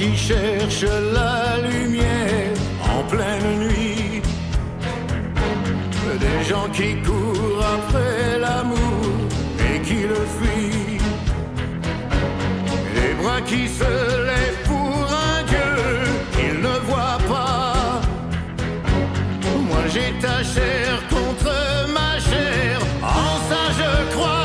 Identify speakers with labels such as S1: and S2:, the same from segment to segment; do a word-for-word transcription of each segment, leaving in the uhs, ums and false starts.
S1: qui cherchent la lumière en pleine nuit, des gens qui courent après l'amour et qui le fuient, les bras qui se lèvent pour un Dieu qu'ils ne voient pas. Moi j'ai ta chair contre ma chair, en ça je crois.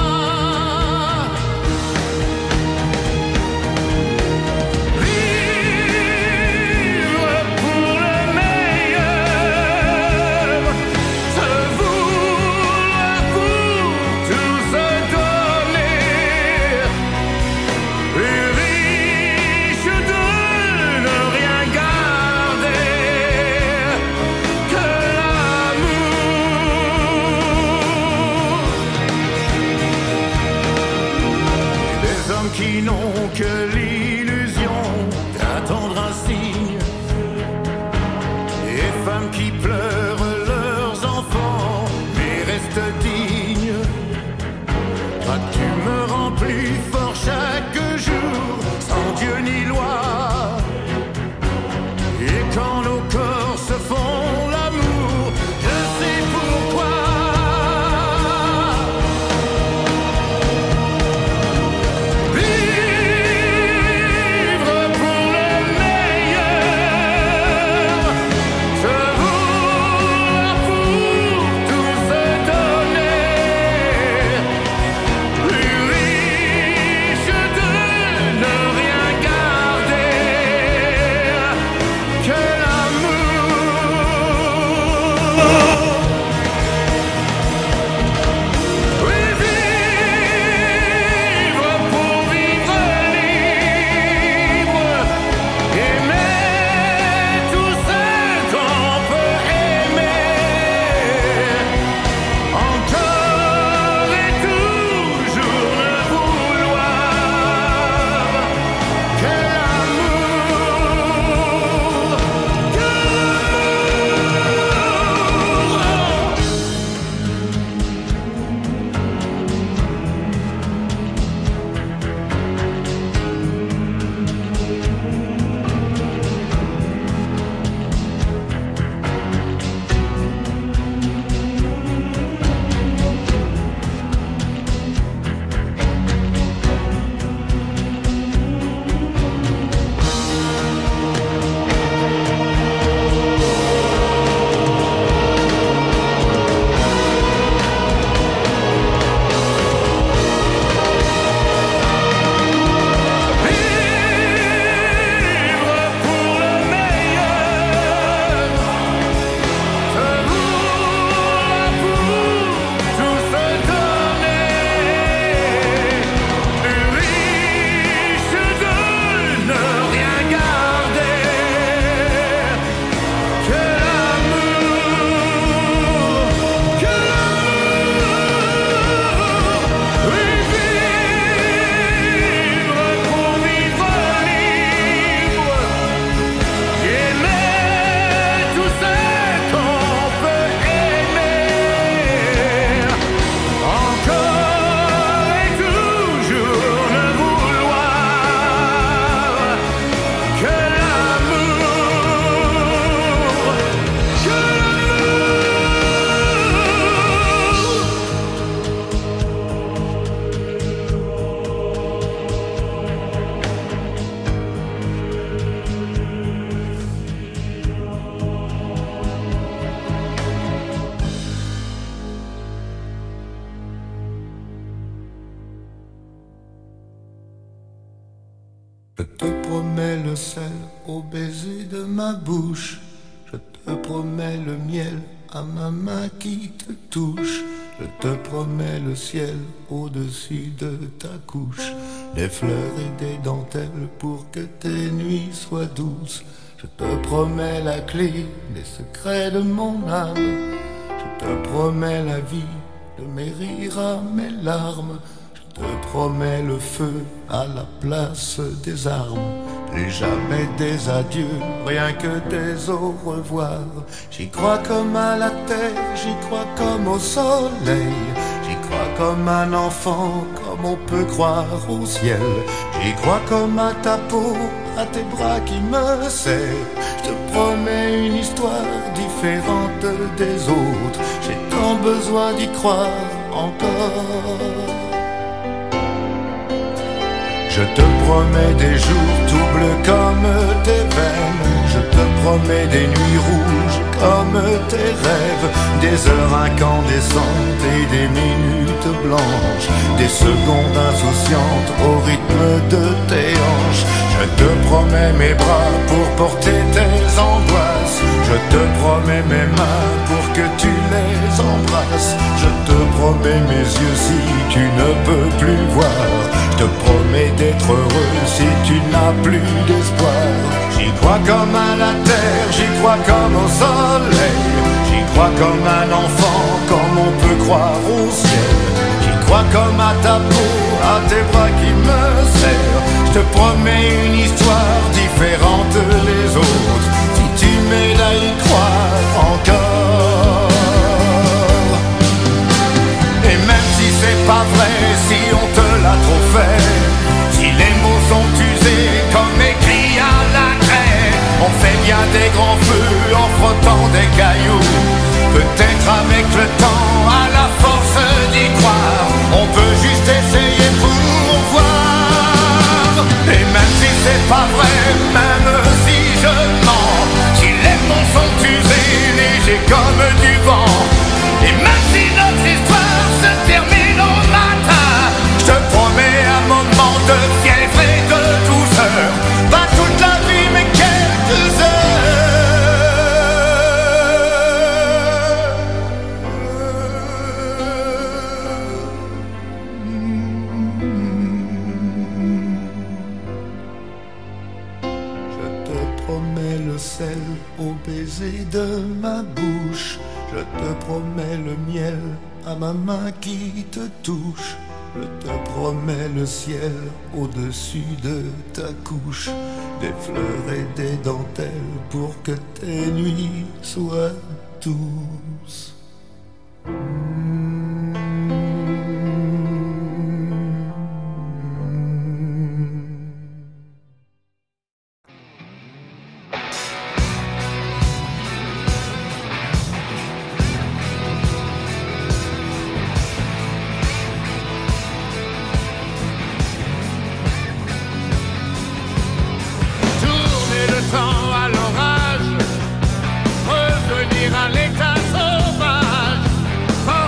S1: Qui n'ont que l'illusion d'attendre un signe, et femmes qui pleurent leurs enfants mais restent dignes. Toi tu me rends plus fort chaque jour, sans Dieu ni loi. Et quand nos corps se font l'amour, je sais pourquoi.
S2: Je te promets le sel au baiser de ma bouche, je te promets le miel à ma main qui te touche, je te promets le ciel au-dessus de ta couche, des fleurs et des dentelles pour que tes nuits soient douces. Je te promets la clé des secrets de mon âme, je te promets la vie de mes rires à mes larmes. Je te promets le feu à la place des armes. Plus jamais des adieux, rien que des au revoir. J'y crois comme à la terre, j'y crois comme au soleil. J'y crois comme un enfant, comme on peut croire au ciel. J'y crois comme à ta peau, à tes bras qui me serrent. Je te promets une histoire différente des autres. J'ai tant besoin d'y croire encore. Je te promets des jours tout bleus comme tes veines. Je te promets des nuits rouges comme tes rêves. Des heures incandescentes et des minutes blanches. Des secondes insouciantes au rythme de tes hanches. Je te promets mes bras pour porter tes angoisses. Je te promets mes mains pour que tu les embrasses. Je te promets mes yeux si tu ne peux plus voir. Je te promets d'être heureux si tu n'as plus d'espoir. J'y crois comme à la terre, j'y crois comme au soleil. J'y crois comme un enfant, comme on peut croire au ciel. J'y crois comme à ta peau, à tes bras qui me serrent. Je te promets une histoire différente des autres. Si tu m'aides à y croire encore. Et même si c'est pas vrai, si on te l'a trop fait, si les mots sont usés comme écrits à la craie, on fait bien des grands feux en frottant des cailloux. Peut-être avec le temps, à la force d'y croire, on peut juste essayer pour voir. Et même si c'est pas vrai, même si je mens, si les mots sont usés, légers comme du vent, et même si notre histoire se termine au matin, je te promets un moment de fièvre et de douceur. Pas toute la vie mais quelques heures. Je te promets le sel au baiser de ma bouche. Je te promets le miel à ma main qui te touche. Je te promets le ciel au-dessus de ta couche. Des fleurs et des dentelles pour que tes nuits soient douces.
S1: À l'orage, revenir à l'état sauvage,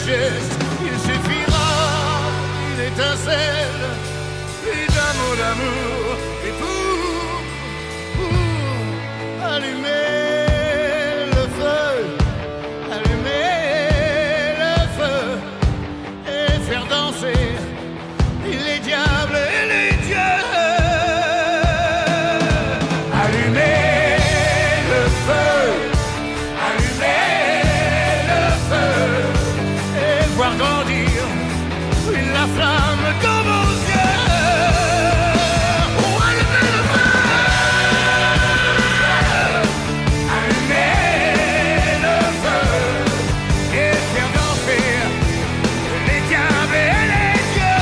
S1: geste, il suffira une étincelle, et d'un mot d'amour, et pour, pour allumer le feu, allumer le feu, et faire danser les diables et les dieux. Allumer le feu, allumer le feu, et voir grandir la flamme dans vos yeux. Oh, allumer le feu, allumer le feu, et faire danser les diables et les dieux.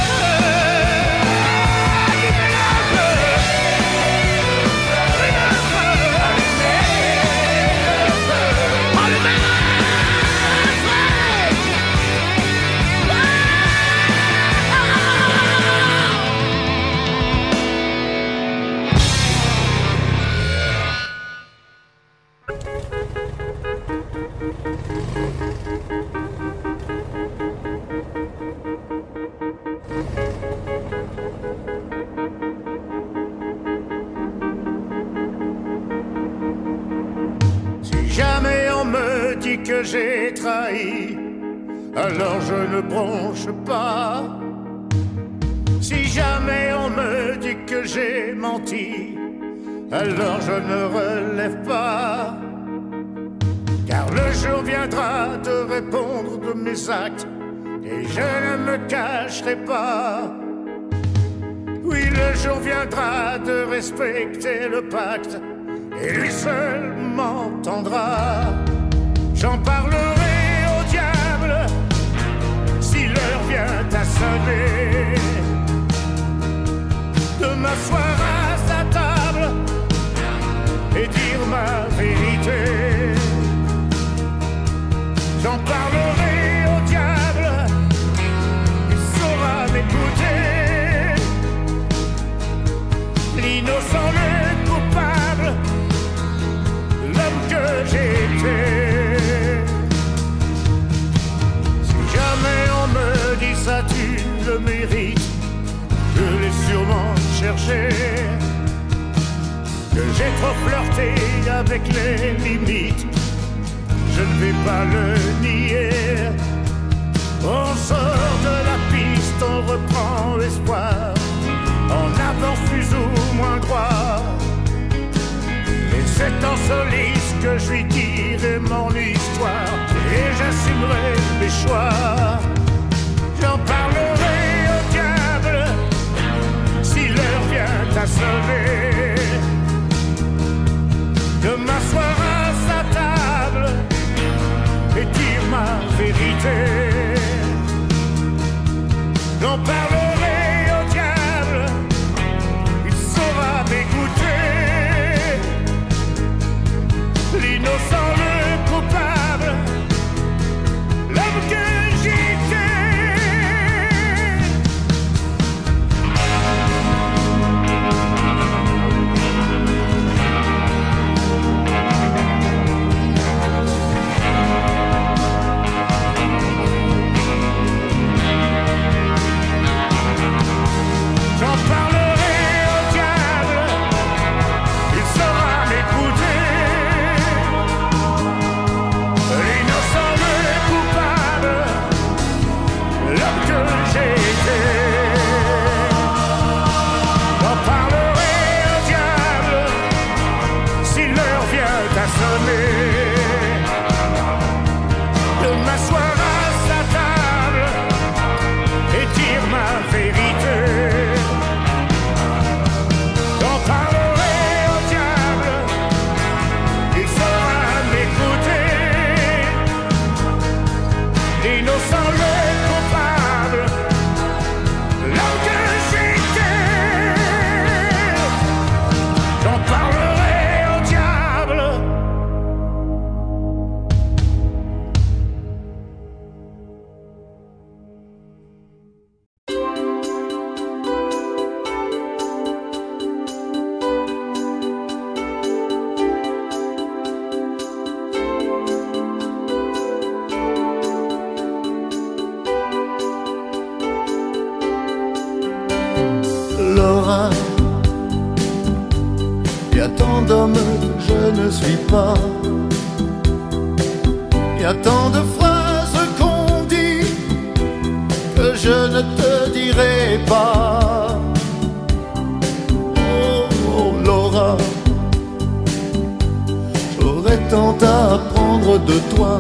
S1: Allumer le feu, allumer le feu, allumer le feu, allumer le feu. Si jamais on me dit que j'ai trahi, alors je ne bronche pas. Si jamais on me dit que j'ai menti, alors je ne relève pas. Car le jour viendra de répondre de mes actes, et je ne me cacherai pas. Oui, le jour viendra de respecter le pacte, et lui seul m'entendra. J'en parlerai au diable si l'heure vient à sonner, de m'asseoir à sa table et dire ma vérité. J'en parlerai au diable, il saura m'écouter. L'innocent, le coupable, l'homme que j'étais. Si jamais on me dit ça tu le mérites, je l'ai sûrement cherché, que j'ai trop flirté avec les limites, je ne vais pas le nier. On sort de la piste, on reprend l'espoir, on avance plus ou moins droit. Et c'est en soliste que je lui dirai mon histoire, et j'assumerai mes choix. J'en parlerai au diable si l'heure vient à sonner, de m'asseoir à sa table et dire ma vérité. J'en parlerai au diable, il saura m'écouter. L'innocent, le coupable, l'homme que j'étais. J'en parlerai au diable, il saura m'écouter.
S2: ne suis pas. Il y a tant de phrases qu'on dit que je ne te dirai pas. Oh, oh Laura, j'aurais tant à apprendre de toi.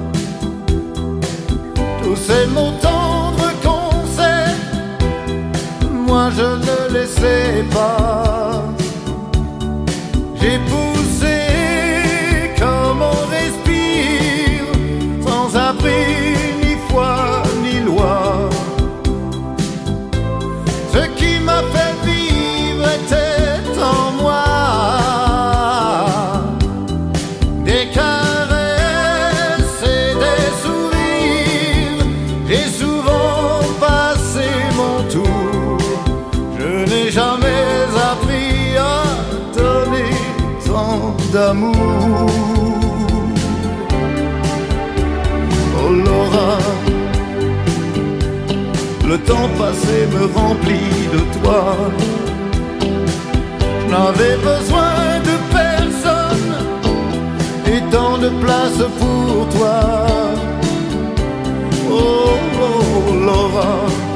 S2: Tous ces mots tendres qu'on sait, moi je ne les sais pas. J'ai poussé comme on respire, sans abri ni foi ni loi. Ce qui m'a fait vivre était en moi. Des caresses et des sourires, j'ai souvent passé mon tour. Je n'ai jamais appris à donner tant d'amour. Oh Laura, le temps passé me remplit de toi. Je n'avais besoin de personne et tant de place pour toi. Oh, oh Laura,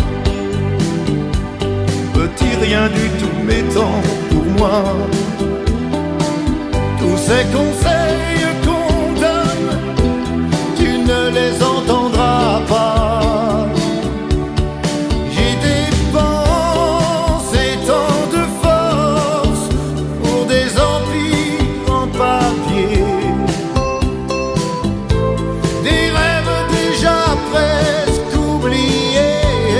S2: petit rien du tout mais tant pour moi. Tous ces conseils qu'on donne, tu ne les entendras pas. J'ai dépensé tant de force pour des empires en papier, des rêves déjà presque oubliés,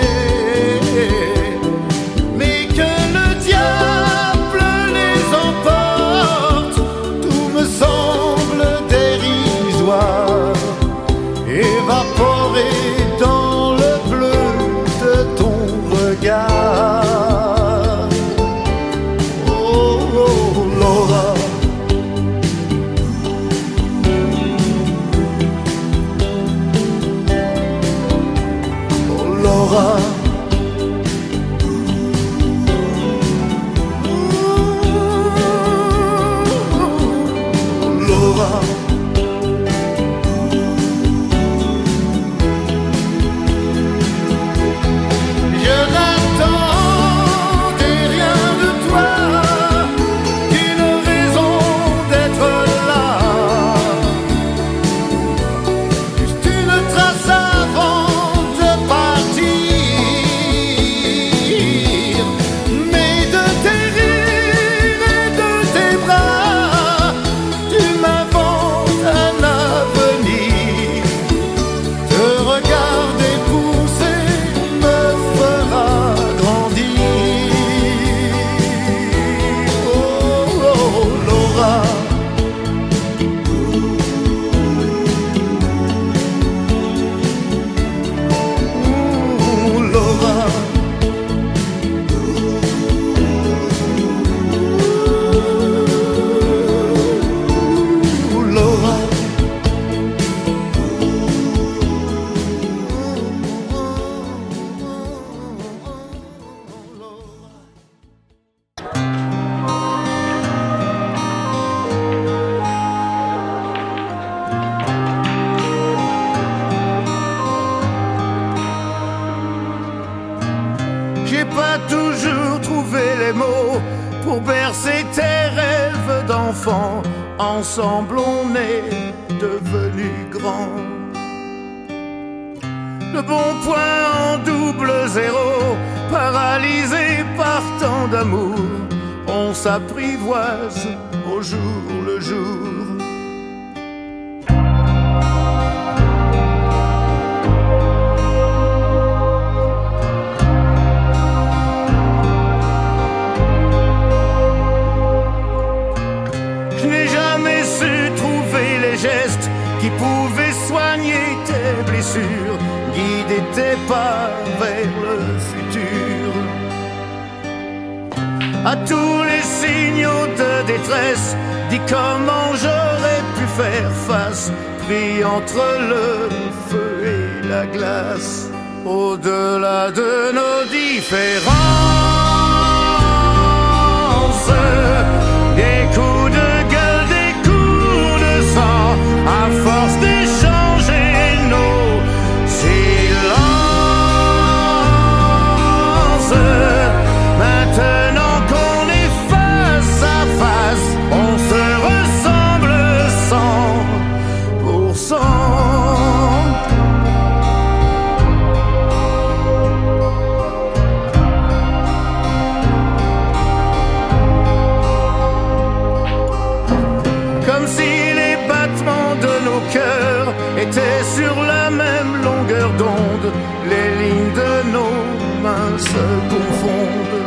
S2: mais que le diable les emporte. Tout me semble dérisoire, évaporé dans le bleu de ton regard. Oh, oh Laura, oh Laura, oh, Laura. Je n'attendais rien de toi qu'une raison d'être là, juste une trace avant de partir. Mais de tes rires et de tes bras, tu m'inventes un avenir. Te regarder pousser me fera grandir. Oh, oh Laura, oh Laura, oh Laura. J'ai pas toujours trouvé les mots pour bercer tes rêves d'enfant. Ensemble on est devenus grands. Le bon point en double zéro, paralysé par tant d'amour, on s'apprivoise au jour le jour. Je n'ai jamais su trouver les gestes qui pouvaient soigner tes blessures, guider tes pas vers le futur. À tous les signaux de détresse, dis comment j'aurais pu faire face, pris entre le feu et la glace. Au-delà de nos différences, des coups de gueule, des
S1: cœurs étaient sur la même longueur d'onde. Les lignes de nos mains se confondent.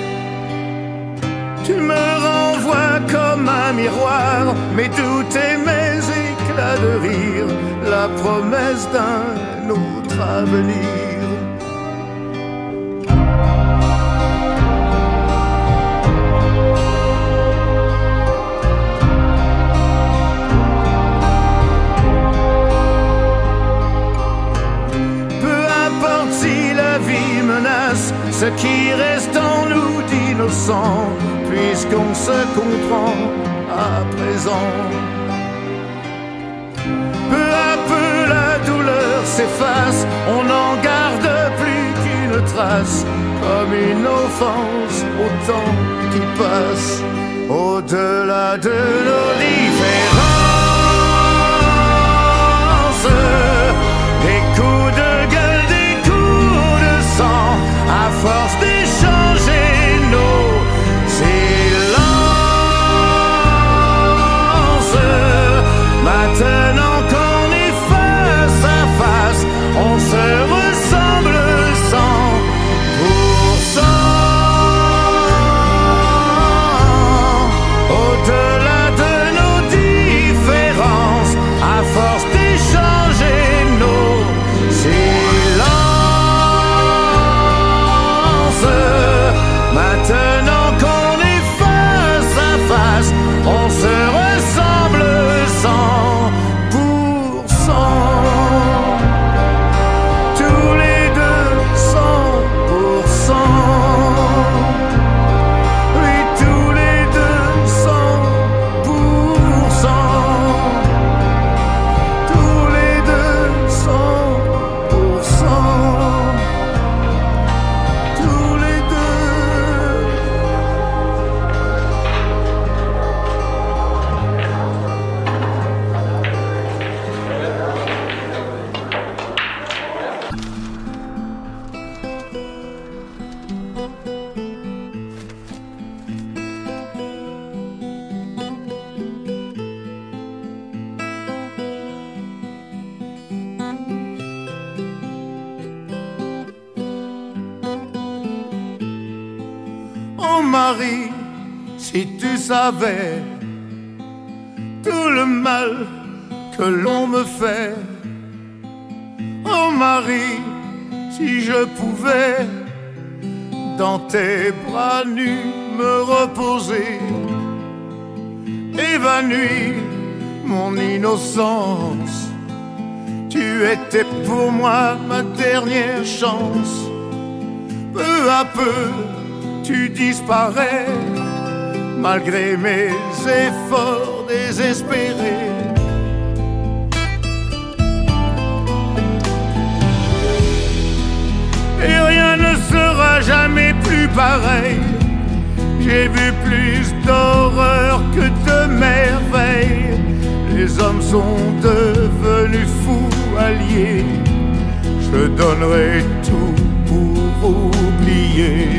S1: Tu me renvoies comme un miroir mes doutes et mes éclats de rire, la promesse d'un autre avenir. Ce qui reste en nous d'innocent, puisqu'on se comprend à présent. Peu à peu la douleur s'efface, on n'en garde plus qu'une trace, comme une offense au temps qui passe. Au-delà de nos différences, des coups de gueule, des coups de sang, à force d'échanger nos silences. Maintenant qu'on est face à face, on se ressemble cent pour cent. Au-delà de nos différences, à force d'échanger nos silences. Maintenant qu'on est face à face, on se ressemble cent pour cent. Tous les deux cent pour cent. Oui, tous les deux cent pour cent. Tous les deux cent pour cent. Tous les deux. Oh Marie, si tu savais tout le mal que l'on me fait. Oh Marie, si je pouvais dans tes bras nus me reposer, évanoui mon innocence. Tu étais pour moi ma dernière chance. Peu à peu tu disparais, malgré mes efforts désespérés. Et rien ne sera jamais plus pareil. J'ai vu plus d'horreur que de merveilles. Les hommes sont devenus fous alliés. Je donnerai tout pour oublier.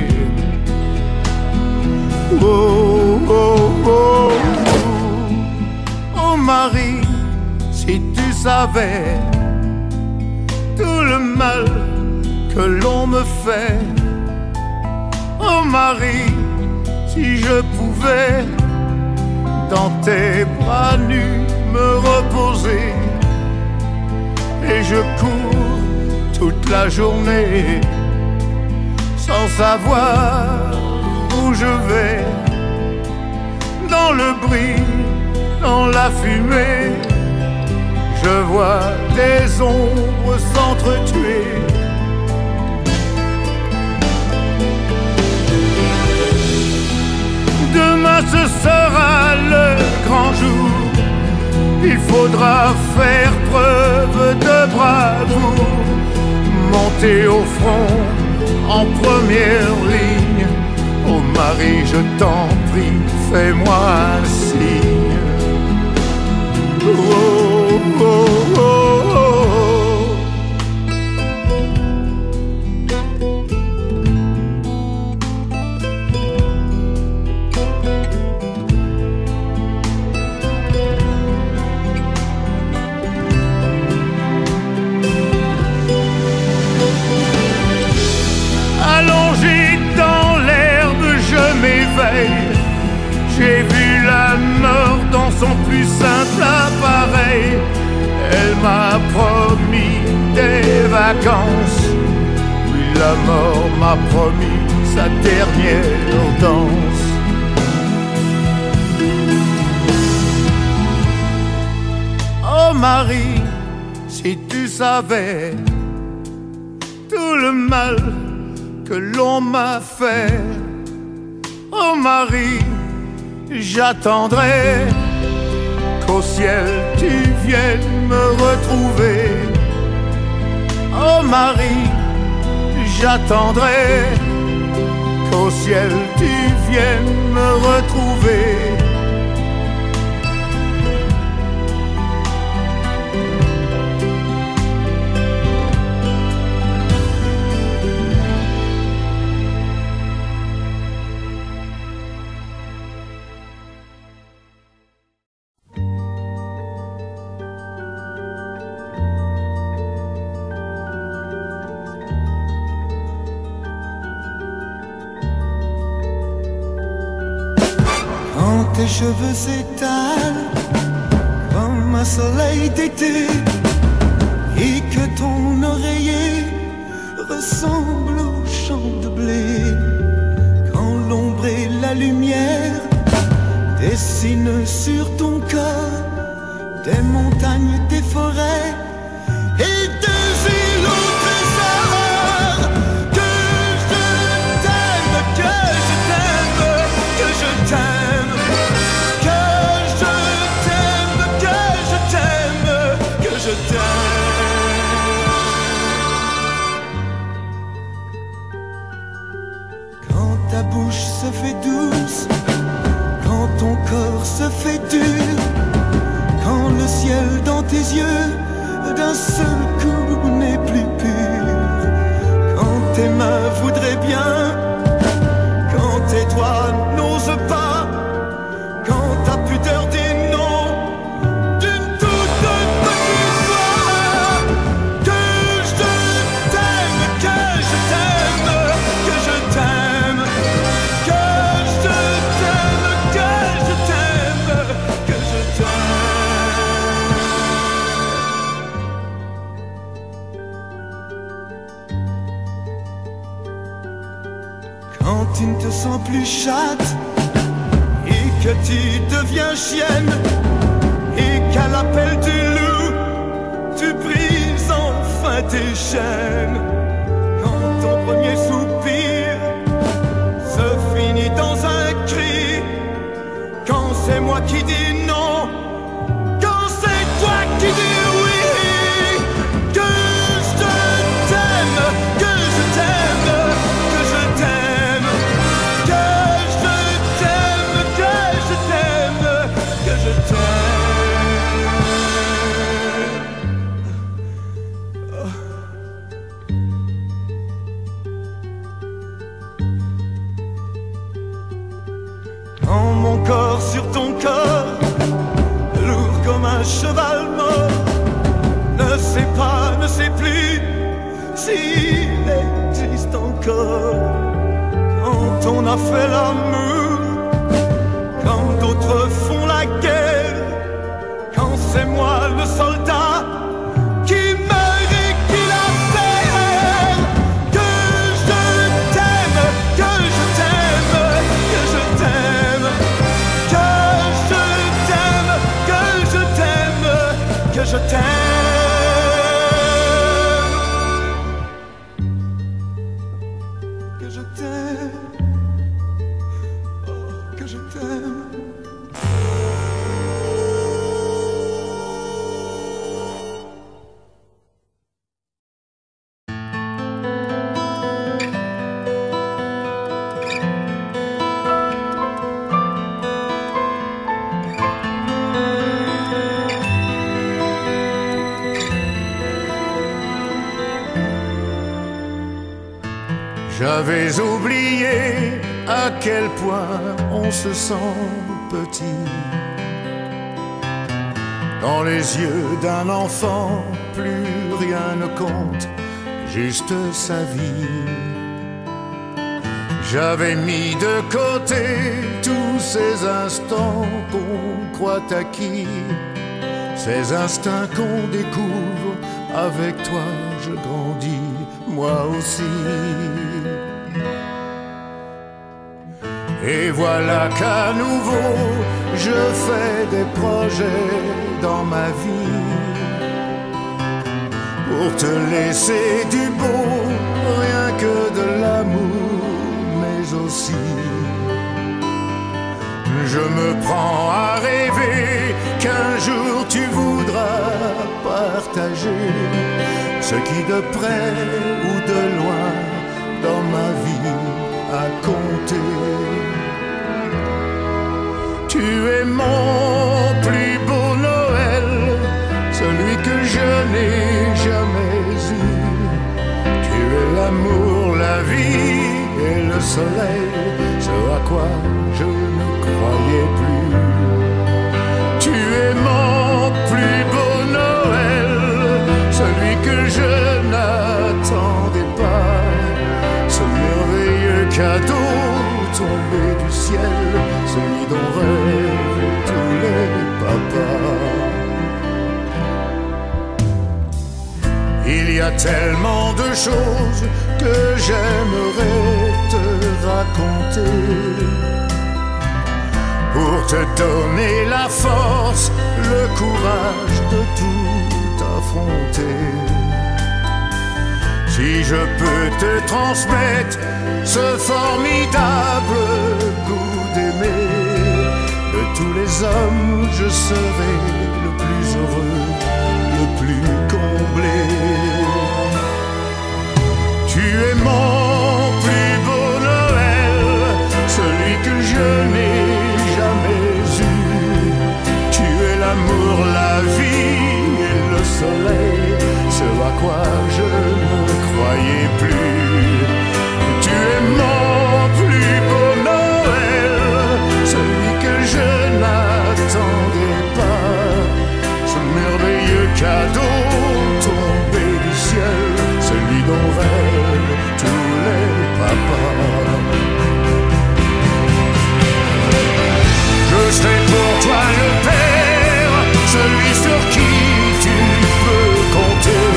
S1: Oh, oh, oh, oh, oh Marie, si tu savais tout le mal que l'on me fait. Oh Marie, si je pouvais dans tes bras nus me reposer. Et je cours toute la journée sans savoir où je vais. Dans le bruit, dans la fumée, je vois des ombres s'entretuer. Demain ce sera le grand jour. Il faudra faire preuve de bravoure, monter au front en première ligne. Oh Marie, je t'en prie, fais-moi un signe. Oh, oh, oh, oh. Elle m'a promis des vacances, puis la mort m'a promis sa dernière danse. Oh Marie, si tu savais tout le mal que l'on m'a fait. Oh Marie, j'attendrai qu'au ciel tu viennes me retrouver. Oh Marie, j'attendrai qu'au ciel tu viennes me retrouver.
S2: Tes cheveux s'étalent comme un soleil d'été et que ton oreiller ressemble au champ de blé. Quand l'ombre et la lumière dessinent sur ton corps des montagnes, des forêts et des îles au trésor. Que je t'aime, que je t'aime, que je t'aime. Je t'aime. Quand ta bouche se fait douce, quand ton corps se fait dur, quand le ciel dans tes yeux d'un seul coup n'est plus pur, quand tes mains voudraient bien, quand tes doigts n'osent pas, quand ta pudeur dit non. Quand tu ne te sens plus chatte et que tu deviens chienne et qu'à l'appel du loup tu brises enfin tes chaînes. Quand ton premier soupir se finit dans un cri, quand c'est moi qui dis non, quand c'est toi qui dis oui. Que je t'aime, que je t'aime, que je t'aime. Quand mon corps sur ton corps, lourd comme un cheval mort, ne sait pas, ne sait plus s'il existe encore. Quand on a fait l'amour, quand d'autres font la guerre, quand c'est moi le soldat qui meurt et qui la perd. Que je t'aime, que je t'aime, que je t'aime. Que je t'aime, que je t'aime, que je t'aime. Que je t'aime, oh, que je t'aime.
S1: J'avais oublié à quel point on se sent petit. Dans les yeux d'un enfant, plus rien ne compte, juste sa vie. J'avais mis de côté tous ces instants qu'on croit acquis,
S2: ces instincts qu'on découvre. Avec toi je grandis, moi aussi. Et voilà qu'à nouveau je fais des projets dans ma vie pour te laisser du beau, rien que de l'amour, mais aussi je me prends à rêver qu'un jour tu voudras partager ce qui de près ou de loin dans ma vie a compté. Tu es mon plus beau Noël, celui que je n'ai jamais eu. Tu es l'amour, la vie et le soleil, ce à quoi je ne croyais plus. Tu es mon plus beau Noël, celui que je n'attendais pas, ce merveilleux cadeau tombé du ciel, celui dont rêvent tous les papas. Il y a tellement de choses que j'aimerais te raconter pour te donner la force, le courage de tout affronter. Si je peux te transmettre ce formidable goût d'aimer, de tous les hommes je serai le plus heureux, le plus comblé. Tu es mon plus beau Noël, celui que je n'ai jamais eu. Tu es l'amour, la vie et le soleil, ce à quoi je ne croyais plus. Tu es mon plus beau Noël, celui que je n'attendais pas, ce merveilleux cadeau tombé du ciel, celui dont rêvent tous les papas. Je serai pour toi le père, celui sur qui tu peux compter.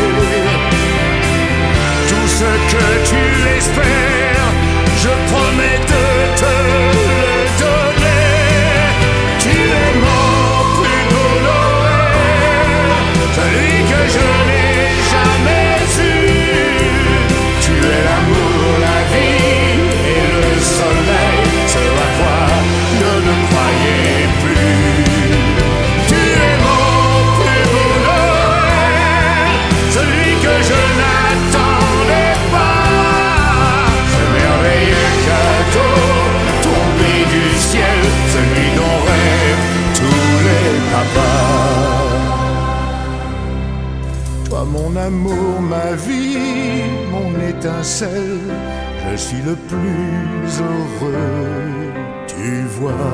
S2: Tout ce que tu espères, je promets de te le donner. Tu es mon plus beau Noël, celui que je n'ai jamais eu. Tu es l'amour, la vie et le soleil, ce à quoi je ne croyais plus. Tu es mon plus beau Noël, celui que je n'attendais pas, ce merveilleux cadeau tombé du ciel, celui dont rêvent tous les papas. Toi mon amour, ma vie, mon étincelle, je suis le plus heureux, tu vois.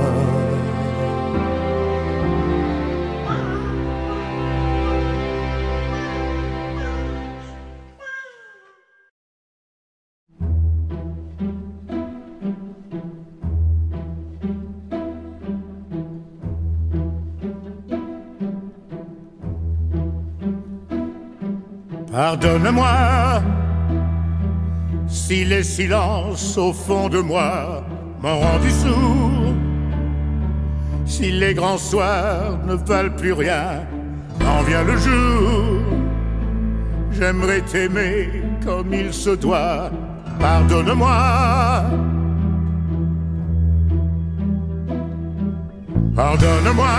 S2: Pardonne-moi si les silences au fond de moi m'ont rendu sourd, si les grands soirs ne valent plus rien quand vient le jour. J'aimerais t'aimer comme il se doit, pardonne-moi. Pardonne-moi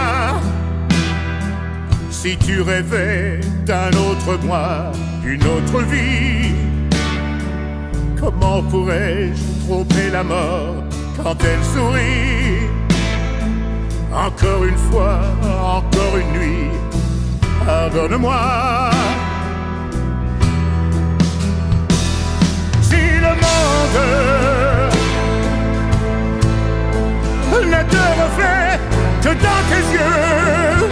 S2: si tu rêvais d'un autre moi, d'une autre vie. Comment pourrais-je tromper la mort quand elle sourit? Encore une fois, encore une nuit, pardonne-moi. Si le monde ne te reflète que dans tes yeux,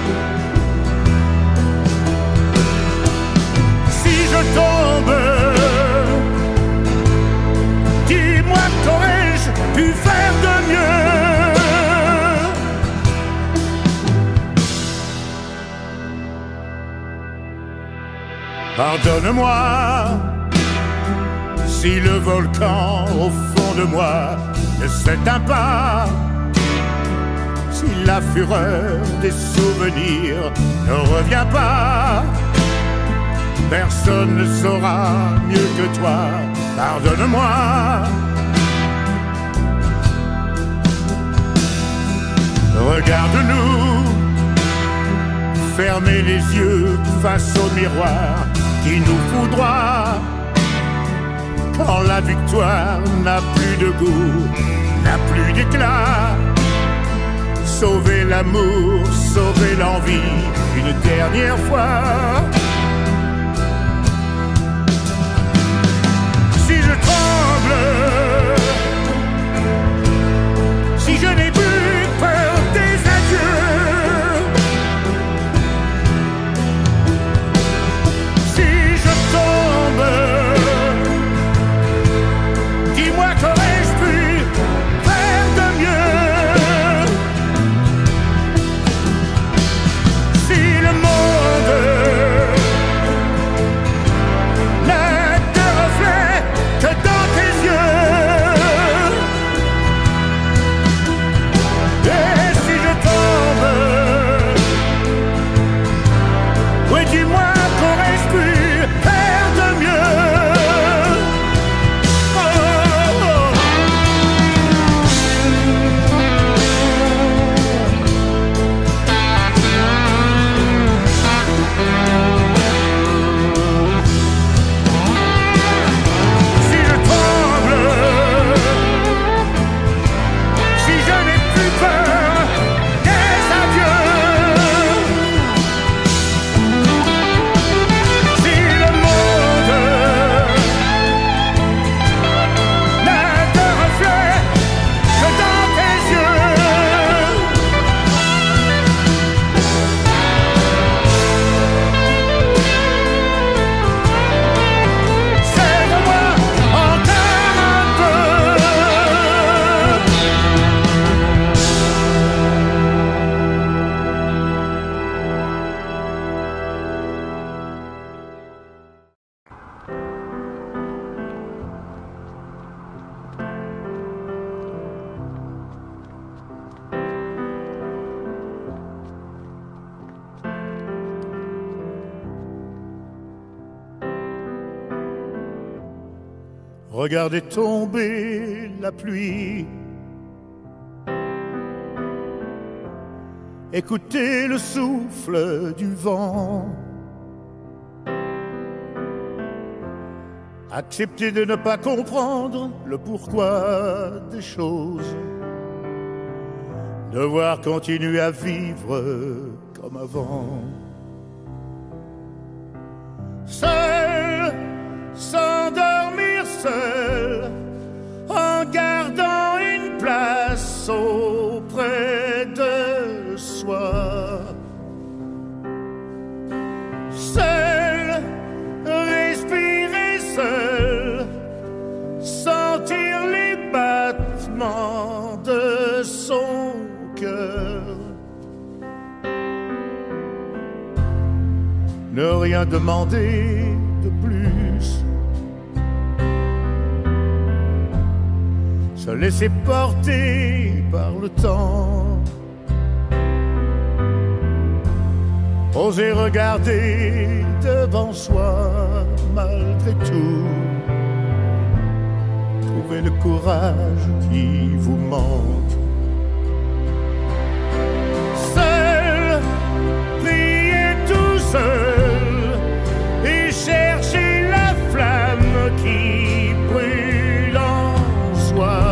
S2: si je tombe, dis-moi qu'aurais-je pu faire de mieux?
S1: Pardonne-moi si le volcan au fond de moi ne s'éteint pas, si la fureur des souvenirs ne revient pas. Personne ne saura mieux que toi. Pardonne-moi. Regarde-nous, fermer les yeux face au miroir qui nous foudroie. Quand la victoire n'a plus de goût, n'a plus d'éclat. Sauver l'amour, sauver l'envie, une dernière fois. Si je tremble, si je n'ai plus peur des adieux, si je tombe, dis-moi qu'aurais-je pu faire de mieux. Si le monde n'a de reflet que dans tes yeux, et si je tombe, oui, dis-moi qu'aurais-je pu faire de mieux. Oh, oh, oh. Si je tremble, si je n'ai plus peur des adieux, si le monde n'a de reflet que dans tes yeux, serre-moi encore un peu. Regardez tomber la pluie, écoutez le souffle du vent, acceptez de ne pas comprendre le pourquoi des choses, devoir continuer à vivre comme avant. Seul, s'endormir seul, en gardant une place auprès de soi. Seul, respirer seul, sentir les battements de son cœur. Ne rien demander de plus, se laisser porter par le temps, oser regarder devant soi malgré tout, trouver le courage qui vous manque. Seul, prier tout seul et chercher la flamme qui brûle en soi.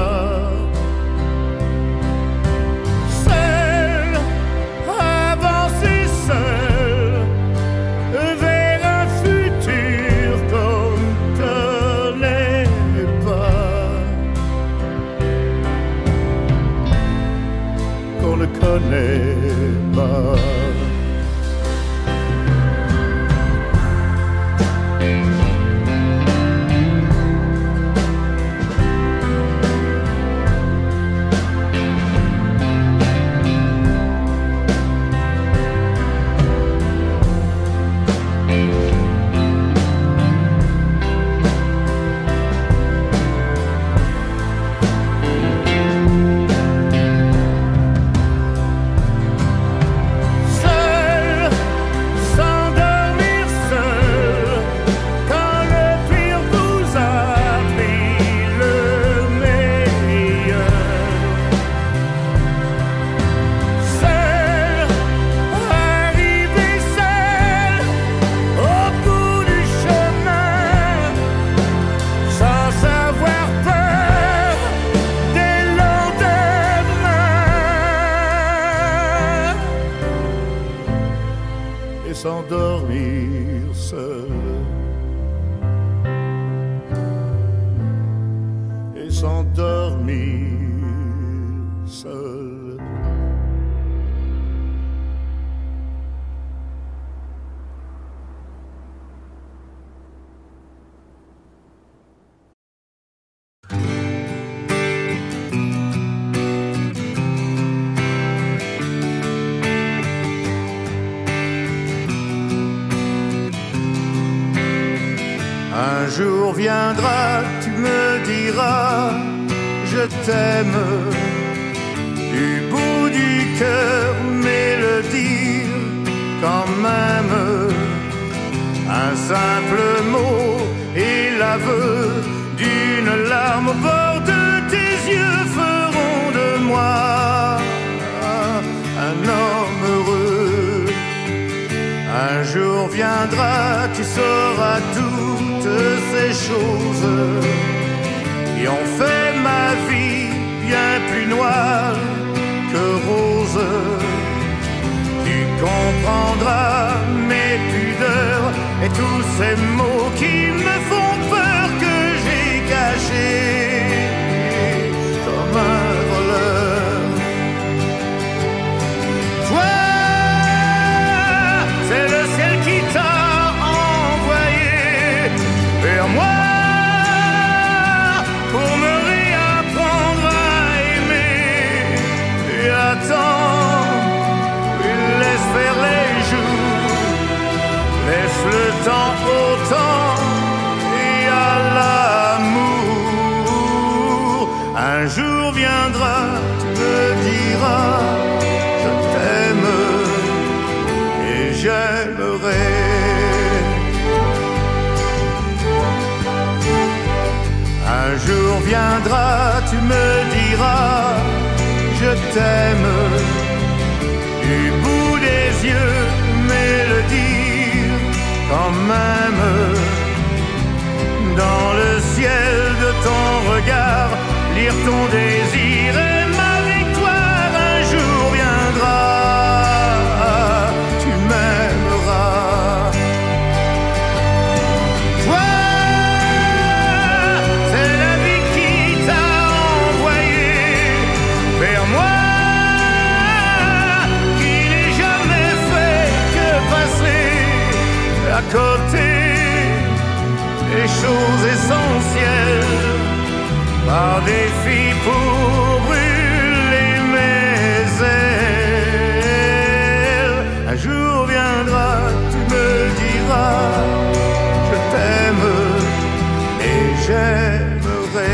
S1: Seul, avancer seul vers un futur qu'on ne connaît pas. et s'endormir seul. Et s'endormir seul. Un jour viendra, tu me diras, je t'aime. Du bout du cœur, mais le dire quand même. Un simple mot et l'aveu d'une larme au bord de tes yeux feront de moi un homme heureux. Un jour viendra, tu sauras toutes ces choses qui ont fait ma vie bien plus noire que rose. Tu comprendras mes pudeurs et tous ces mots qui me font peur que j'ai cachés comme un voleur. Toi, c'est le ciel qui t'a envoyé vers moi pour me réapprendre à aimer. Et attends, laisse faire les jours, laisse le temps au temps et à l'amour. Un jour viendra, tu me diras, je t'aime et j'aimerai. Un jour viendra, tu me diras, je t'aime. Du bout des yeux, mais le dire quand même. Dans le ciel de ton regard, lire ton désir et ma victoire. Un jour viendra, tu m'aimeras. Toi, c'est la vie qui t'a envoyé vers moi, qui n'ai jamais fait que passer à côté des choses essentielles, par défi pour brûler mes ailes. Un jour viendra, tu me diras, je t'aime et j'aimerai.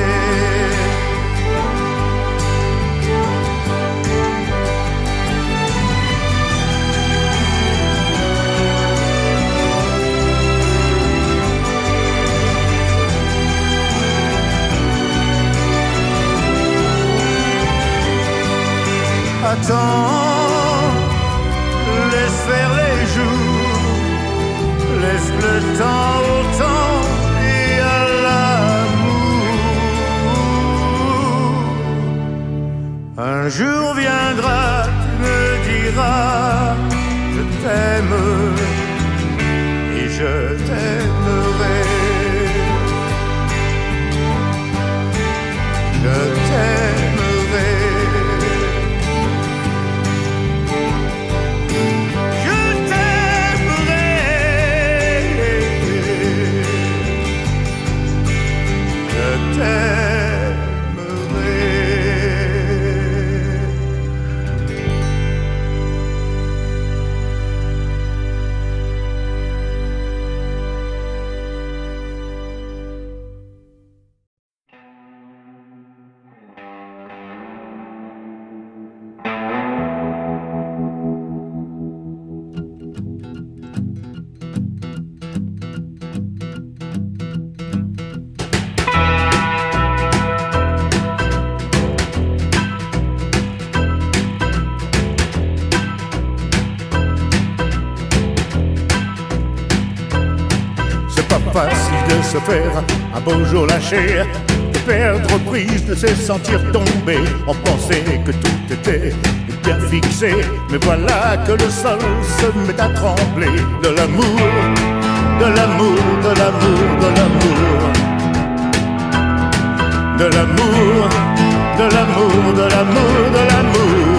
S1: Attends, laisse faire les jours, laisse le temps au temps et à l'amour. Un jour viendra, tu me diras, je t'aime et je t'aimerai. Je t'aimerai. Facile de se faire un beau jour lâcher, de perdre prise, de se sentir tomber. On pensait que tout était bien fixé. Mais voilà que le sol se met à trembler. De l'amour, de l'amour, de l'amour, de l'amour. De l'amour, de l'amour, de l'amour, de l'amour.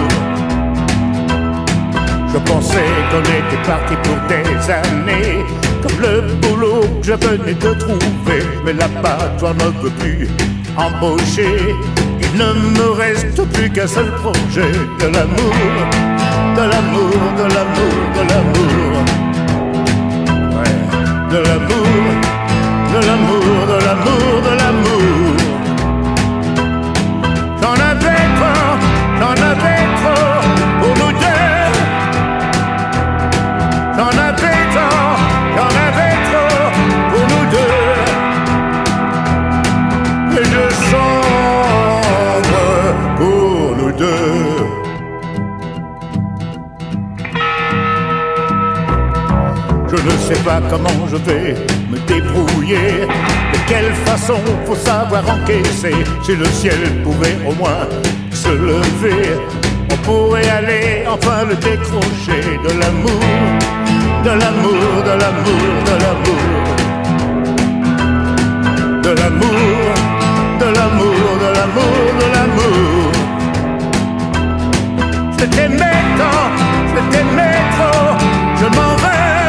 S1: Je pensais qu'on était parti pour des années, comme le boulot que je venais de trouver. Mais là-bas, toi ne veux plus embaucher. Il ne me reste plus qu'un seul projet. De l'amour, de l'amour, de l'amour, de l'amour. Ouais. De l'amour, de l'amour, de l'amour, de l'amour. J'en avais trop, j'en avais trop pour nous deux. J'en avais trop, j'en avais trop pour nous deux. Et je sombre pour nous deux. Je ne sais pas comment je vais me débrouiller. De quelle façon faut savoir encaisser. Si le ciel pouvait au moins se lever, on pourrait aller enfin le décrocher. De l'amour, de l'amour, de l'amour, de l'amour. De l'amour, de l'amour, de l'amour, de l'amour. Je t'aimais tant, je t'aimais trop, je m'en vais.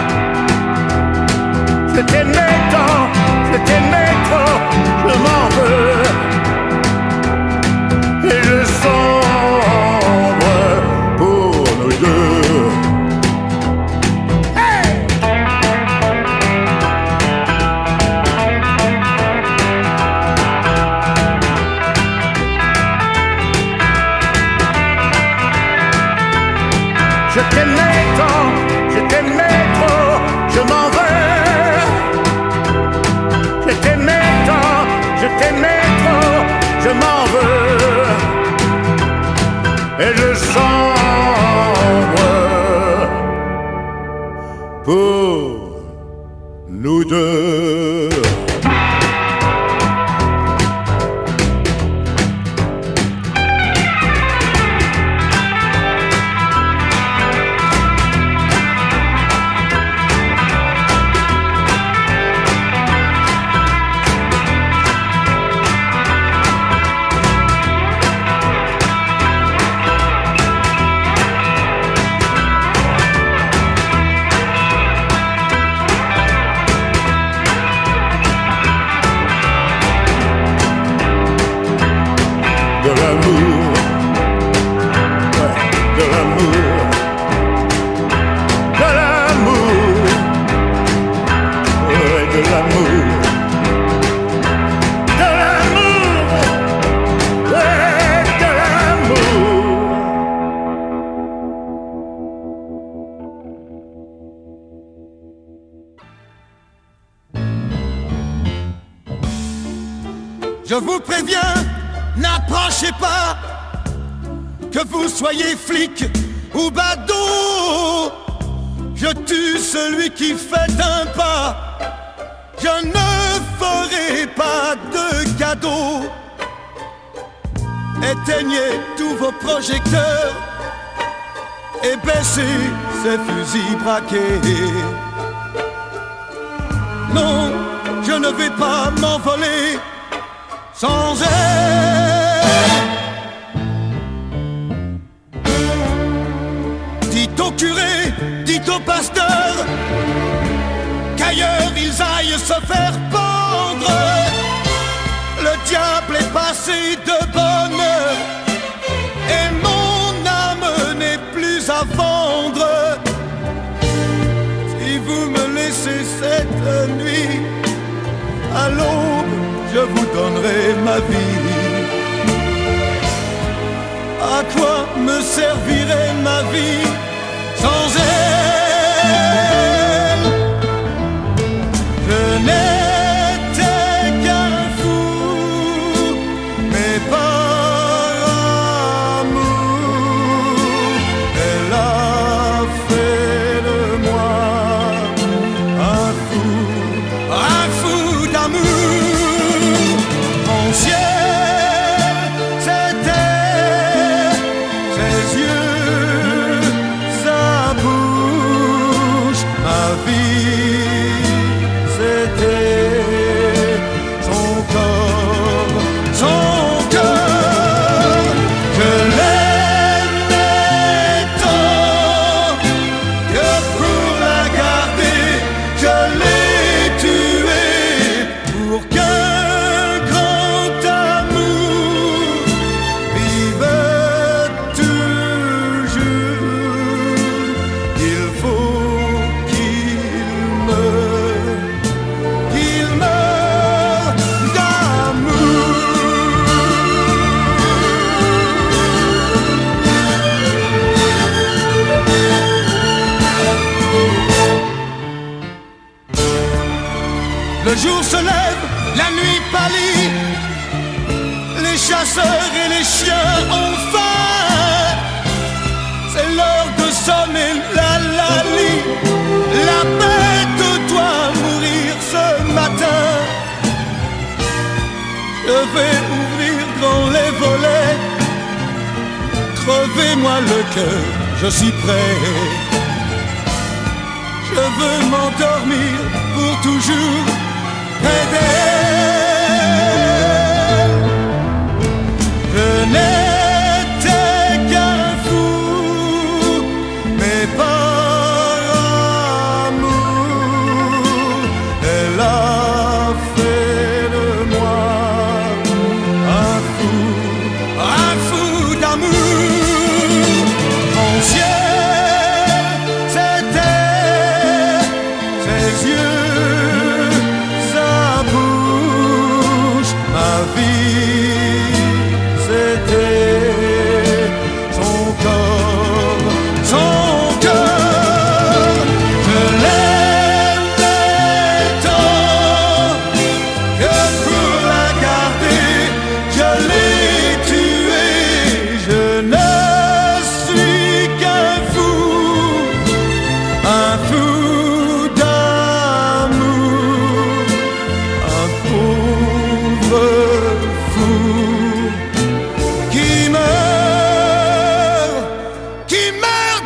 S1: Je t'aimais tant, je t'aimais trop, je m'en veux. Et je sombre pour nous deux. Hey! Je t'aimais tant, je t'aimais trop, je m'en veux. Je t'aimais tant, je t'aimais trop, je m'en veux. Et je sombre pour nous deux. De l'amour, ouais, de l'amour, de l'amour, ouais, de l'amour, de l'amour, ouais, de l'amour.
S3: Je vous préviens, n'approchez pas, que vous soyez flic ou badaud. Je tue celui qui fait un pas. Je ne ferai pas de cadeau. Éteignez tous vos projecteurs et baissez ces fusils braqués. Non, je ne vais pas m'envoler sans elle. Dites au curé, dites au pasteur qu'ailleurs ils aillent se faire pendre. Le diable est passé de bonne heure et mon âme n'est plus à vendre. Si vous me laissez cette nuit, à l'aube je vous donnerai ma vie. À quoi me servirait ma vie sans elle? Je n'étais qu'un fou, mais par amour, elle a fait de moi un fou, un fou d'amour. Mon ciel, c'était ses yeux. Le jour se lève, la nuit pâlit, les chasseurs et les chiens ont faim. C'est l'heure de sonner la lali. La bête doit mourir ce matin. Je vais ouvrir grand les volets. Crevez-moi le cœur, je suis prêt. Je veux m'endormir pour toujours près d'elle. Je n'étais qu'un fou, mais par amour, elle a fait de moi un fou, un fou d'amour. Mon ciel, c'était ses yeux, sa bouche, ma vie, c'était son corps, son cœur. Je l'aimais tant que pour la garder, je l'ai tuée. Je ne suis qu'un fou, un fou d'amour, un pauvre fou qui meurt, qui meurt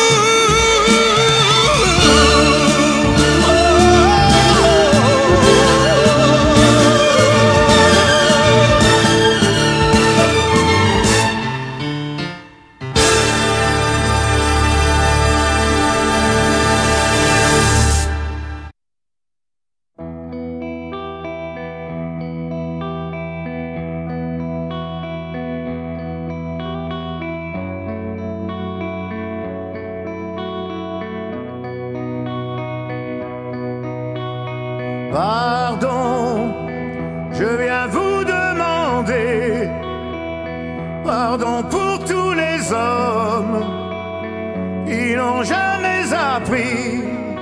S1: Pardon, je viens vous demander pardon pour tous les hommes qui n'ont jamais appris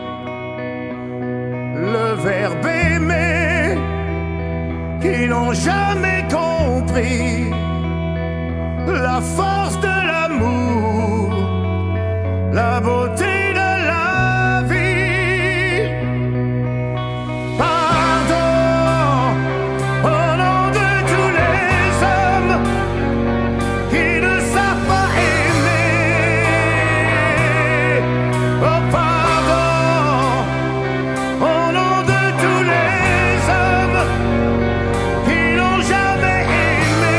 S1: le verbe aimer, qui n'ont jamais compris la force de l'amour, la beauté de la vie. Pardon au nom de tous les hommes qui ne savent pas aimer. Oh pardon au nom de tous les hommes qui n'ont jamais aimé.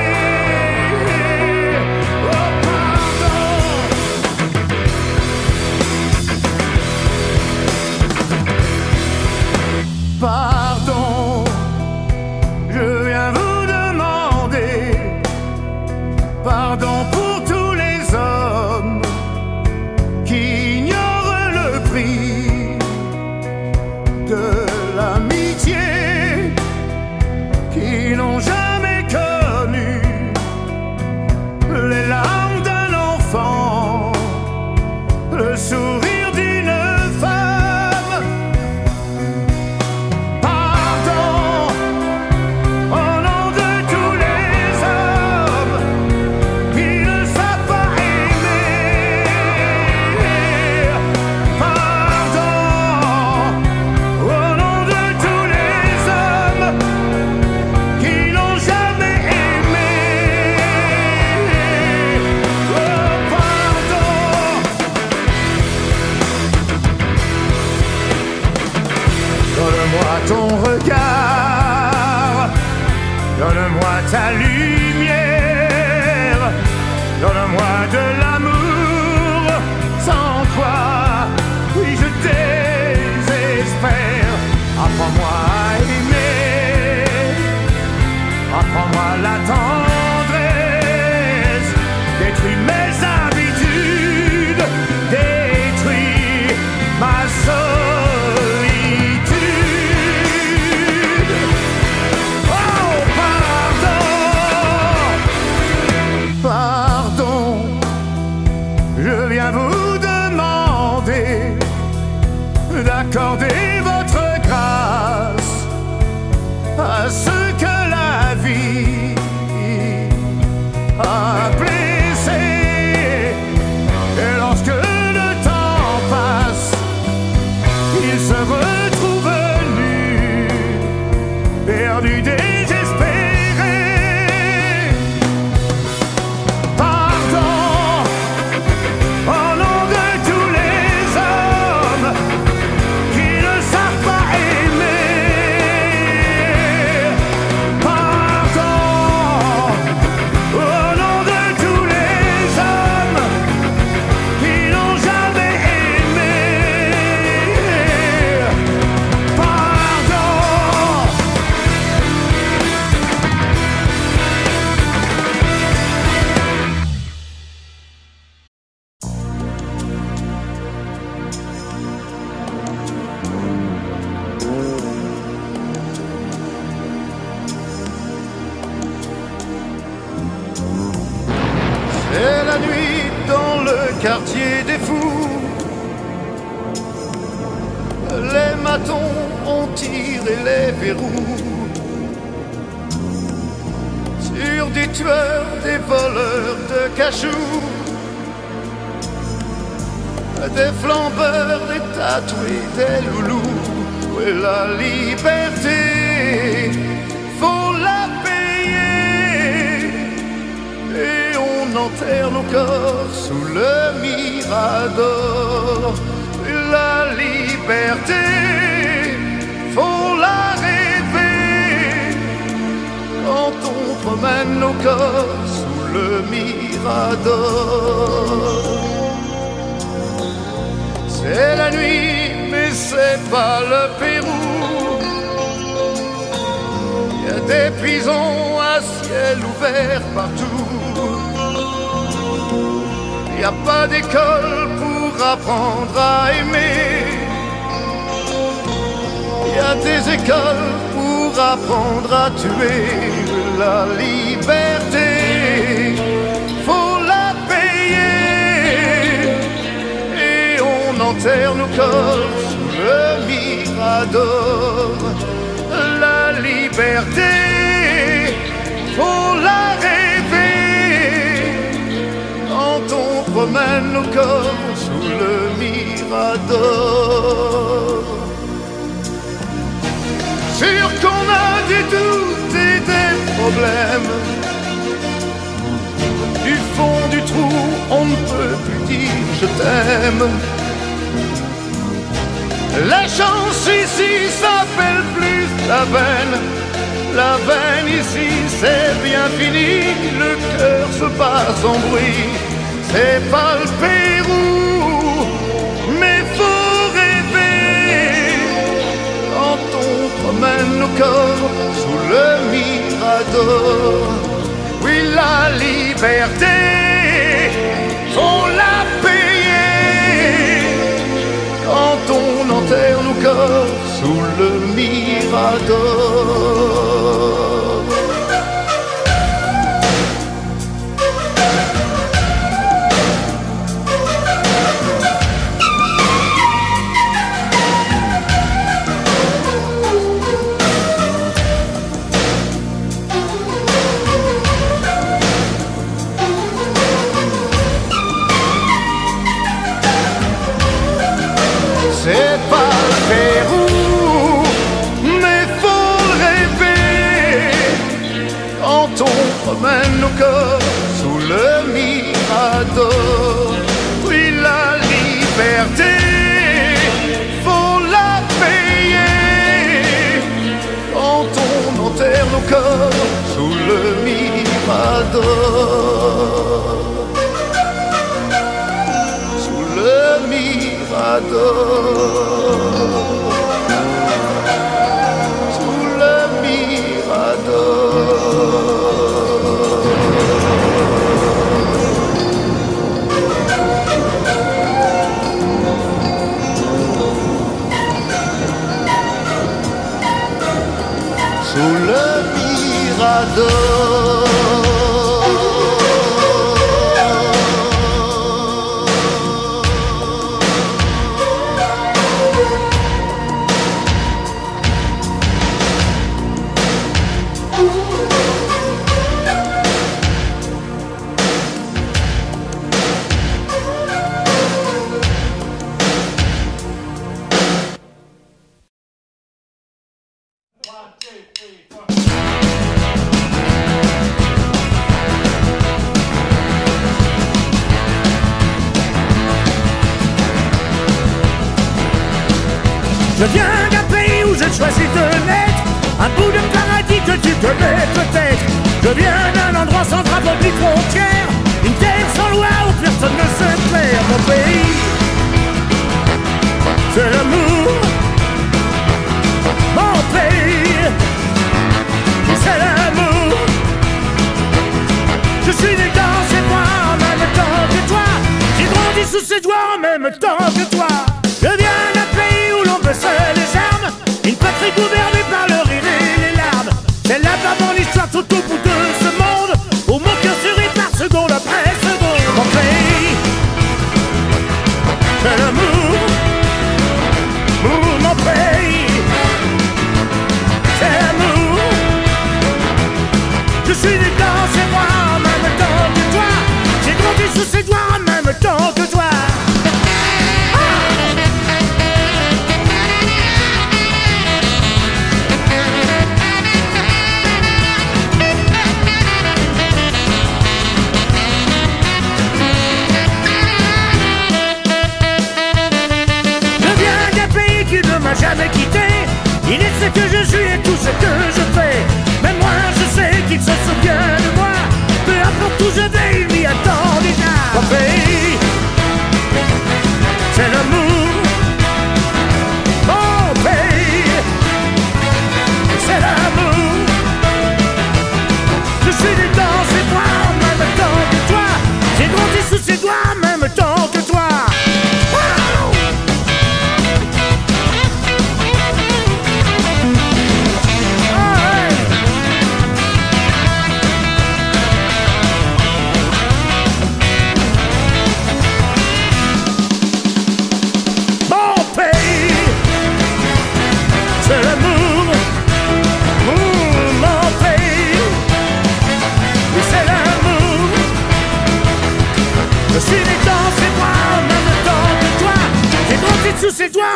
S1: Oh pardon. Pardon, je viens vous demander pardon pour tous les hommes qui ignorent le prix de l'amitié, qui n'ont jamais connu les larmes d'un enfant, le sourire d'une femme. Pardon au nom de tous les hommes qui ne savent pas aimer. Pardon au nom de tous les hommes qui n'ont jamais aimé. Oh pardon. Donne-moi ton regard, donne-moi ta lumière, donne-moi de l'amour, sans quoi, oui je désespère. Apprends-moi à aimer, apprends-moi la tendresse, détruis mes habitudes, détruis ma solitude. Oh pardon, pardon, je viens vous demander d'accorder votre grâce quartier des fous. Les matons ont tiré les verrous sur des tueurs, des voleurs de cachous, des flambeurs, des tatoués, des loulous. Où est la liberté? Faut la payer. Et on enterre nos corps sous le mirador. La liberté, faut la rêver. Quand on promène nos corps sous le mirador. C'est la nuit, mais c'est pas le Pérou. Y a des prisons à ciel ouvert partout. Y a pas d'école pour apprendre à aimer. Y a des écoles pour apprendre à tuer. La liberté, faut la payer. Et on enterre nos corps sous le mirador. La liberté, faut la rêver. Quand on promène nos corps sous le mirador. Sûr qu'on a des doutes et des problèmes. Du fond du trou, on ne peut plus dire je t'aime. La chance ici s'appelle plus la veine. La veine ici c'est bien fini. Le cœur se bat sans bruit. C'est pas le Pérou, mais faut rêver. Quand on promène nos corps sous le mirador. Oui, la liberté, faut la payer. Quand on enterre nos corps sous le mirador. C'est pas le Pérou, mais faut rêver. Quand on promène nos corps sous le mirador. Oui, la liberté, faut la payer. Quand on enterre nos corps sous le mirador. Sous le mirador. Sous le mirador. Sous le mirador.
S4: Je viens d'un pays où je choisis de naître, un bout de paradis que tu connais peut-être. Je viens d'un endroit sans drapeau ni frontière, une terre sans loi où personne ne se perd. Mon pays, c'est l'amour. Mon pays, c'est l'amour. Je suis né dans ses bras en même temps que toi. J'ai grandi sous ses doigts en même temps que toi. Je viens d'un pays où l'on baisse les armes, une patrie gouvernée par le rire et les larmes. C'est là-bas mon histoire tout au bout de ce monde, où mon cœur se rit par seconde après seconde. Mon pays,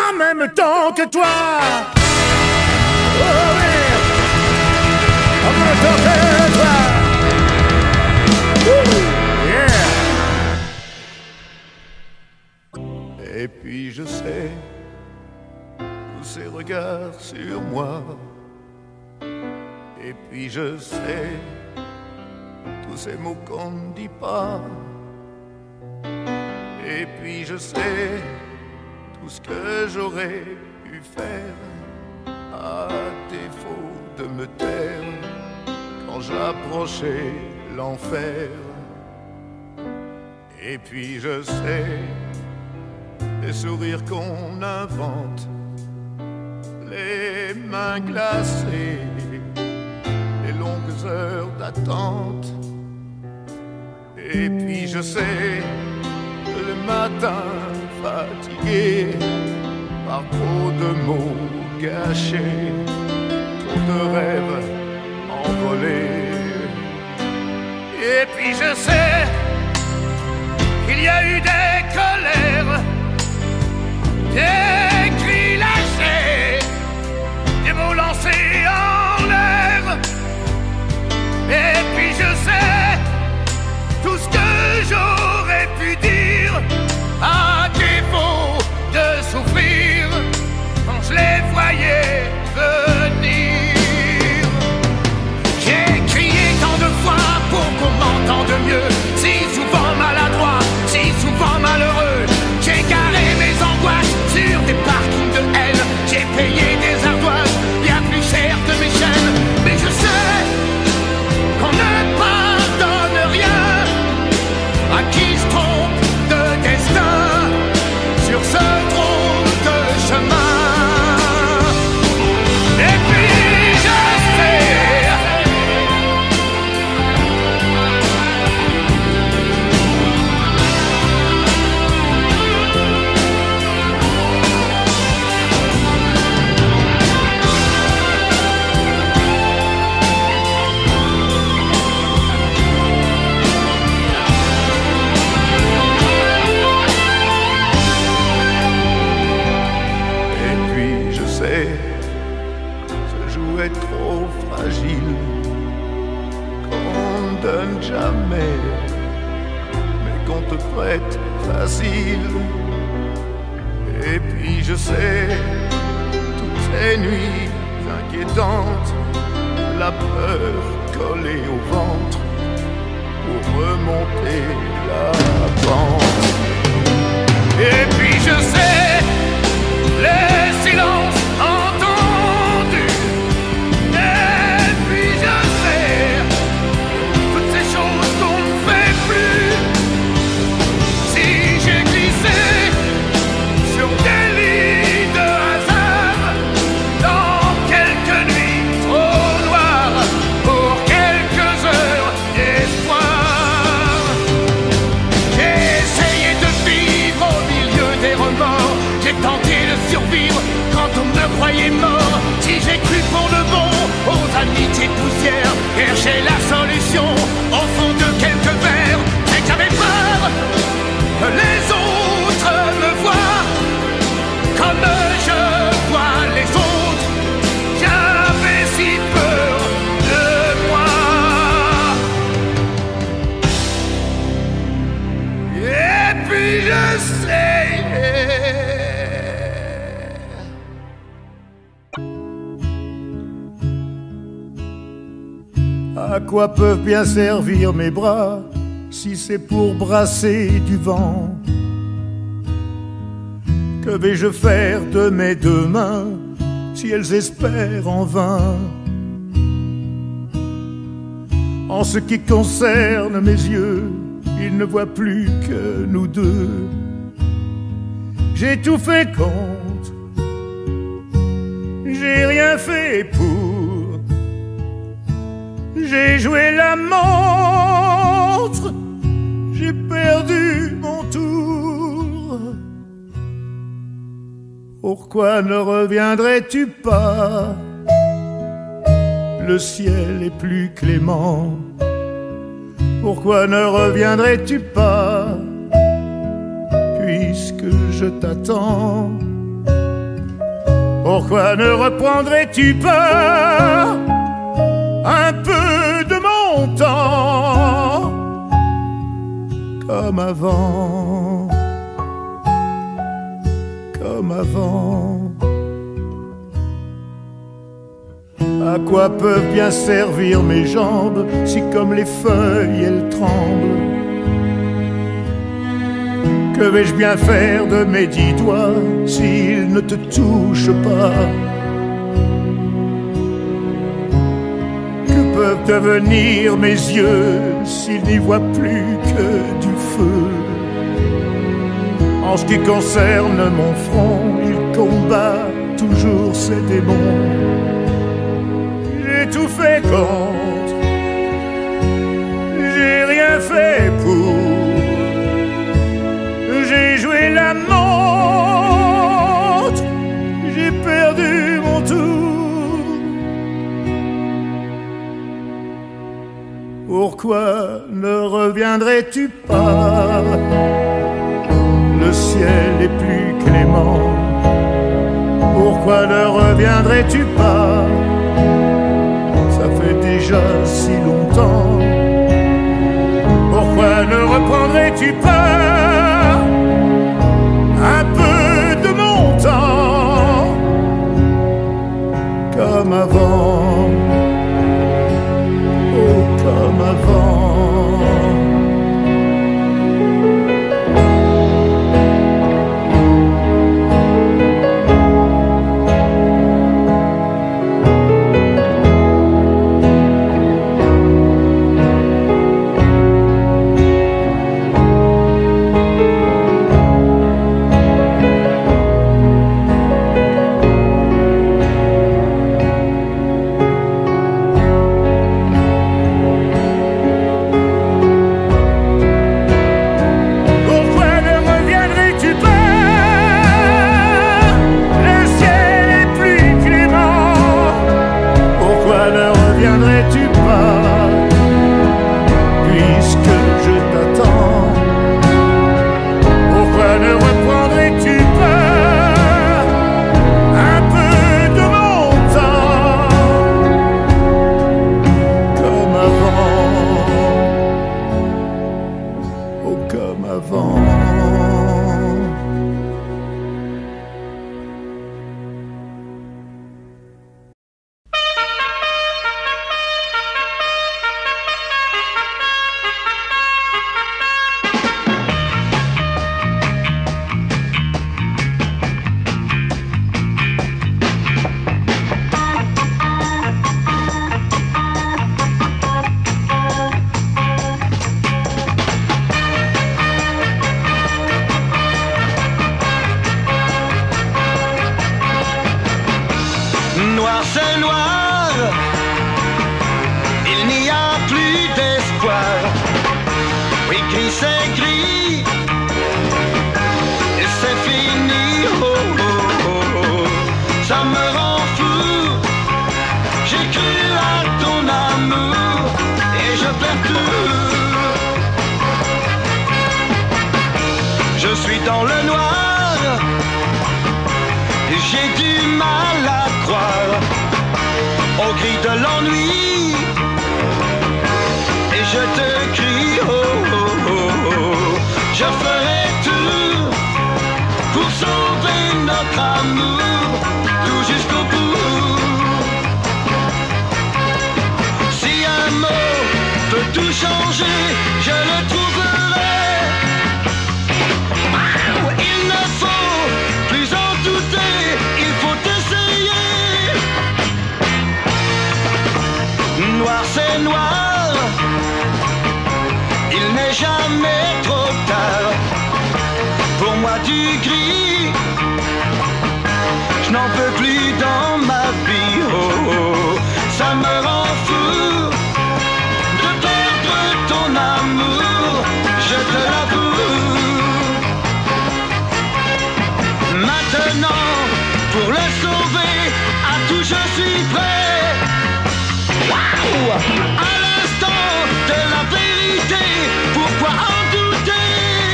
S4: en même temps que toi. Oh oui, en même temps que toi. Woo, yeah.
S2: Et puis je sais tous ces regards sur moi. Et puis je sais tous ces mots qu'on ne dit pas. Et puis je sais tout ce que j'aurais pu faire à défaut de me taire quand j'approchais l'enfer. Et puis je sais les sourires qu'on invente, les mains glacées, les longues heures d'attente. Et puis je sais le matin fatigué par trop de mots gâchés, trop de rêves envolés. Et puis je sais qu'il y a eu des colères, des cris lâchés, des mots lancés en l'air. Et puis je sais tout ce que j'aurais pu dire à défaut de souffrir quand je les voyais venir. J'ai crié tant de fois pour qu'on m'entende mieux, si souvent maladroit, si souvent malheureux. J'ai garé mes angoisses sur des parkings de haine, j'ai payé des ardoises bien plus chères que mes chaînes. Mais je sais qu'on ne pardonne rien à qui se trompe de destin sur ce drôle de chemin. Et puis je sais trop fragile qu'on ne donne jamais, mais qu'on te prête facile. Et puis je sais toutes ces nuits inquiétantes, la peur collée au ventre pour remonter la pente. Et puis je sais les silences croyais mort. Si j'ai cru pour le bon aux amitiés poussières, chercher la solution au fond de quelques verres, c'est que j'avais peur que les autres me voient comme je vois les autres. J'avais si peur de moi. Et puis je sais
S4: à quoi peuvent bien servir mes bras si c'est pour brasser du vent? Que vais-je faire de mes deux mains si elles espèrent en vain? En ce qui concerne mes yeux, ils ne voient plus que nous deux. J'ai tout fait contre, j'ai rien fait pour. J'ai joué la montre, j'ai perdu mon tour. Pourquoi ne reviendrais-tu pas? Le ciel est plus clément. Pourquoi ne reviendrais-tu pas? Puisque je t'attends, Pourquoi ne reprendrais-tu pas un peu de mon temps comme avant, comme avant? À quoi peuvent bien servir mes jambes si comme les feuilles elles tremblent? Que vais-je bien faire de mes dix doigts s'ils ne te touchent pas? Que peuvent devenir mes yeux s'ils n'y voient plus que du feu? En ce qui concerne mon front, il combat toujours ses démons. J'ai tout fait contre, j'ai rien fait pour. J'ai joué la montre, j'ai perdu mon tour. Pourquoi ne reviendrais-tu pas? Le ciel est plus clément. Pourquoi ne reviendrais-tu pas? Ça fait déjà si longtemps. Pourquoi ne reprendrais-tu pas un peu de mon temps comme avant, oh comme avant?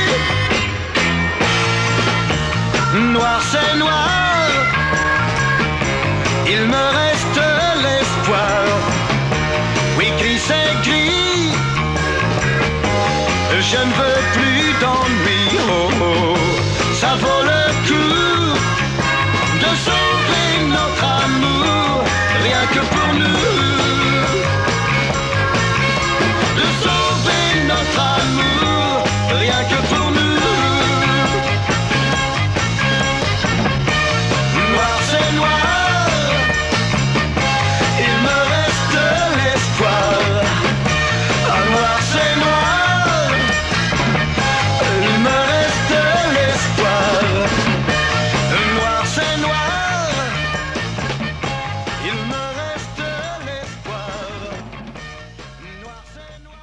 S3: Noir c'est noir, ne veux plus d'ennui. Oh oh, ça vaut le coup de sauver notre amour, rien que pour nous. De sauver notre amour, rien que pour nous. Noir c'est noir, il me reste l'espoir. Ah, noir c'est noir, il me reste l'espoir. Noir c'est noir, il me reste l'espoir. Noir c'est noir.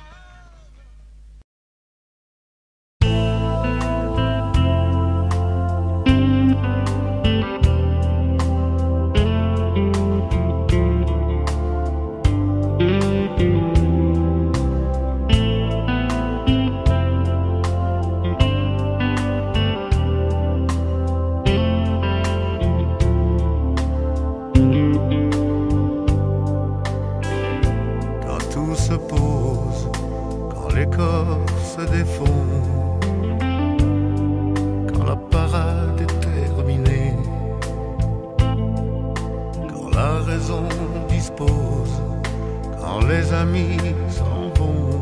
S2: Quand tout se pose, quand les corps se défont, quand la parade est terminée, quand la raison dispose, quand les amis s'en vont,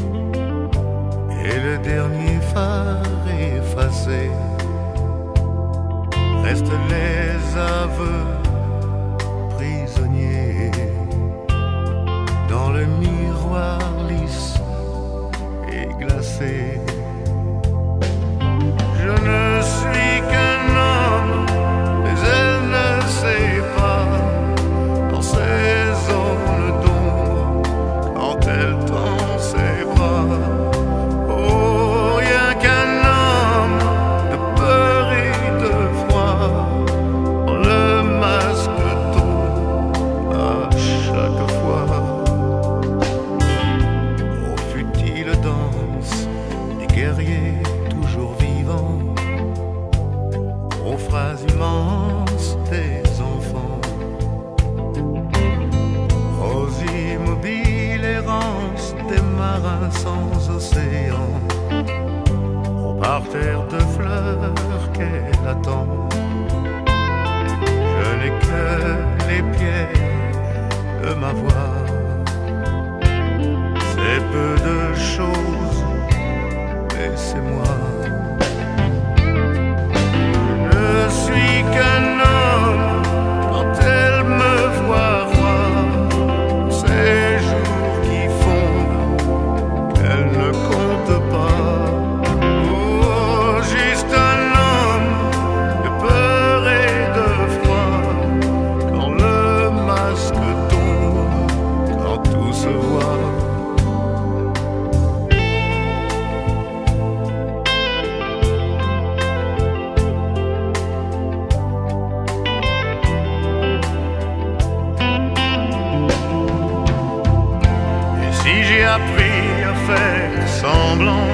S2: et le dernier phare effacé, restent les aveux prisonniers dans le miroir lisse et glacé. Je ne suis qu'un homme, mais elle ne sait pas, dans ces zones d'ombre, quand elle tend ses bras. Oh, rien qu'un homme de peur et de froid, le masque tombe à chaque fois. Aux futiles danses des guerriers toujours vivants, aux phrases immenses des enfants, aux immobiles errances des marins sans océan, au parterre de fleurs qu'elle attend. Je n'ai que les pieds de ma voix. C'est peu de choses, mais c'est moi. Je ne suis qu'un homme quand elle me voit roi. Ces jours qui font qu'elle ne compte pas. Oh, juste un homme de peur et de froid, quand le masque tombe, quand tout se voit. Et si j'ai appris à faire semblant,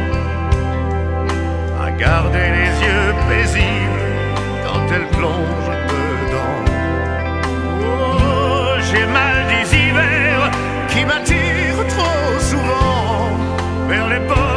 S2: à garder les yeux paisibles quand elle plonge dedans, oh, j'ai mal des hivers qui m'attirent trop souvent vers les bords